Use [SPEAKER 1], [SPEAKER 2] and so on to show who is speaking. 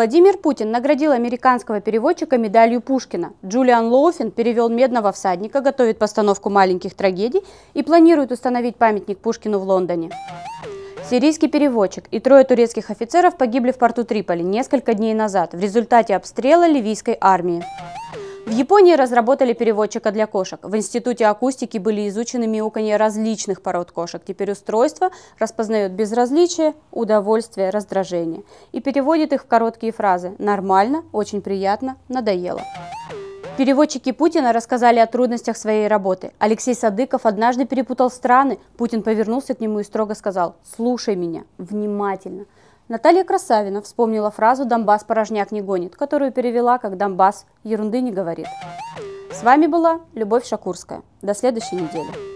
[SPEAKER 1] Владимир Путин наградил американского переводчика медалью Пушкина. Джулиан Лоуфин перевел «Медного всадника», готовит постановку «Маленьких трагедий» и планирует установить памятник Пушкину в Лондоне. Сирийский переводчик и 3 турецких офицеров погибли в порту Триполи несколько дней назад в результате обстрела ливийской армии. В Японии разработали переводчика для кошек. В Институте акустики были изучены мяуканье различных пород кошек. Теперь устройство распознает безразличие, удовольствие, раздражение и переводит их в короткие фразы «нормально», «очень приятно», «надоело». Переводчики Путина рассказали о трудностях своей работы. Алексей Садыков однажды перепутал страны. Путин повернулся к нему и строго сказал: «Слушай меня внимательно». Наталья Красавина вспомнила фразу «Донбасс порожняк не гонит», которую перевела как «Донбасс ерунды не говорит». С вами была Любовь Шакурская. До следующей недели.